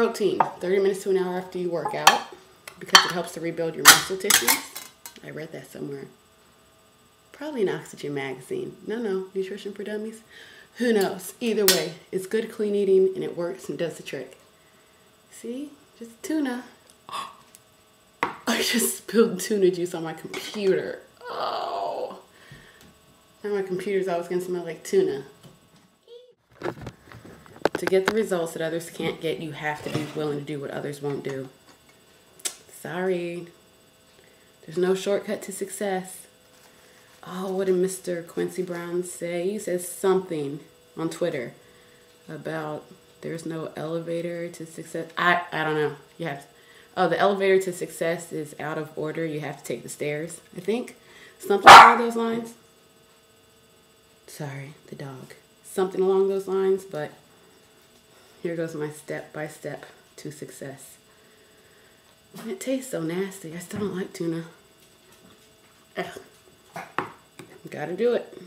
protein, 30 minutes to an hour after you work out, because it helps to rebuild your muscle tissues. I read that somewhere. Probably an Oxygen magazine. No, Nutrition for Dummies. Who knows? Either way, it's good clean eating and it works and does the trick. See? Just tuna. I just spilled tuna juice on my computer. Oh. Now my computer's always going to smell like tuna. To get the results that others can't get, you have to be willing to do what others won't do. Sorry. There's no shortcut to success. Oh, what did Mr. Quincy Brown say? He says something on Twitter about there's no elevator to success. I don't know. You have to, oh, the elevator to success is out of order. You have to take the stairs, I think. Something along those lines. Sorry, the dog. Something along those lines, but here goes my step-by-step to success. And it tastes so nasty. I still don't like tuna. Ugh. Gotta do it.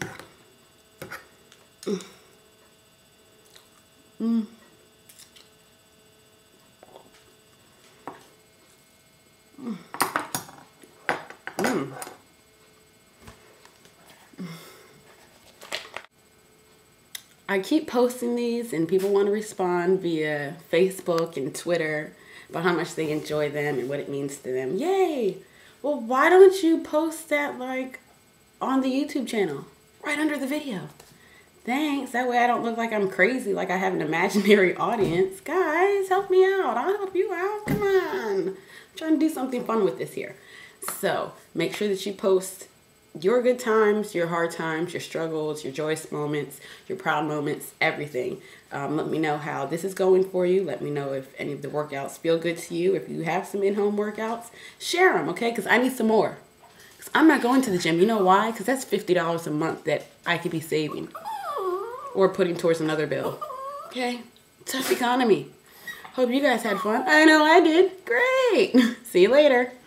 I keep posting these and people want to respond via Facebook and Twitter about how much they enjoy them and what it means to them. Yay! Well, why don't you post that like on the YouTube channel right under the video? Thanks. That way I don't look like I'm crazy, like I have an imaginary audience. Guys, help me out. I'll help you out. Come on. I'm trying to do something fun with this here. So make sure that you post your good times, your hard times, your struggles, your joyous moments, your proud moments, everything. Let me know how this is going for you. Let me know if any of the workouts feel good to you. If you have some in-home workouts, share them, okay? Because I need some more. Because I'm not going to the gym. You know why? Because that's $50 a month that I could be saving or putting towards another bill. Okay? Tough economy. Hope you guys had fun. I know I did. Great. See you later.